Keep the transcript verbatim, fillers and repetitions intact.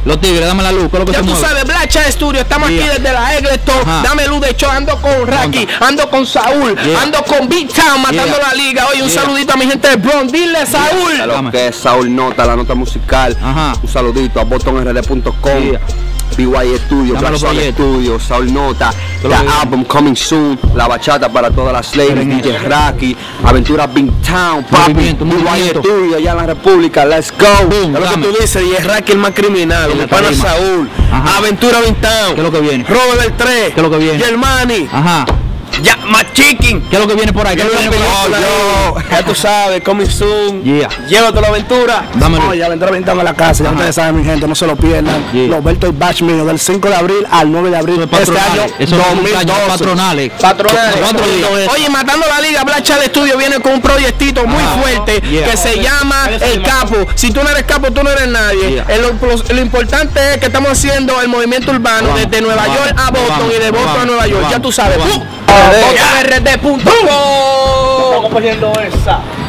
Los tigres, dame la luz, ¿qué es lo que ya se tú mueve? sabes, Black Chat Studio, estamos Yeah. aquí desde la Egleton. Dame luz de show, ando con Raki, ando con Saúl, Yeah. ando con Big Town, matando Yeah. la liga. Oye, un Yeah. saludito a mi gente de Bronx. Dile, Saúl. A lo que es Saúl Nota, la nota musical. Ajá. Un saludito a botón r d punto com. Yeah. B Y Studio, Dame Black los Soul proyectos. Studio, Saúl Nota, Todo la lo que viene. album coming soon, la bachata para todas las ladies, Miren D J eso. Raki, Aventura Big Town, papi, Movimiento, B Y movimiento. Studio, allá en la República, let's go. Boom, Es lo que dame. tú dices, y es Raki el más criminal, En mi la pana tarima. Saúl, Ajá. Aventura Big Town, ¿Qué es lo que viene? Robert el tres, ¿Qué es lo que viene? Germani, Ajá. ya, más Chicken. ¿Qué es lo que viene por ahí? ¿Qué es lo que viene por ahí? Yo, ya tú sabes, coming soon. Yeah. Llévate la aventura. Dámelo. Oye, Aventura Ventana en la casa, ya Ajá. ustedes saben, mi gente, no se lo pierdan. Yeah. Los Berto y Batch mío, del cinco de abril al nueve de abril de este Patronales. año Eso es dos un mil años doce. patronales. Patronales. Cuatro días. Oye, matando la liga, Black Chat Studio viene con un proyectito muy Ajá. fuerte Yeah. que se llama El Capo. Si tú no eres capo, tú no eres nadie. Yeah. Eh, Lo, lo- lo importante es que estamos haciendo el movimiento urbano Vamos, desde Nueva vamos, York a Boston vamos, y de Boston vamos, a Nueva York. vamos, Ya tú sabes. vamos. botón r d punto com. Estamos cogiendo esa.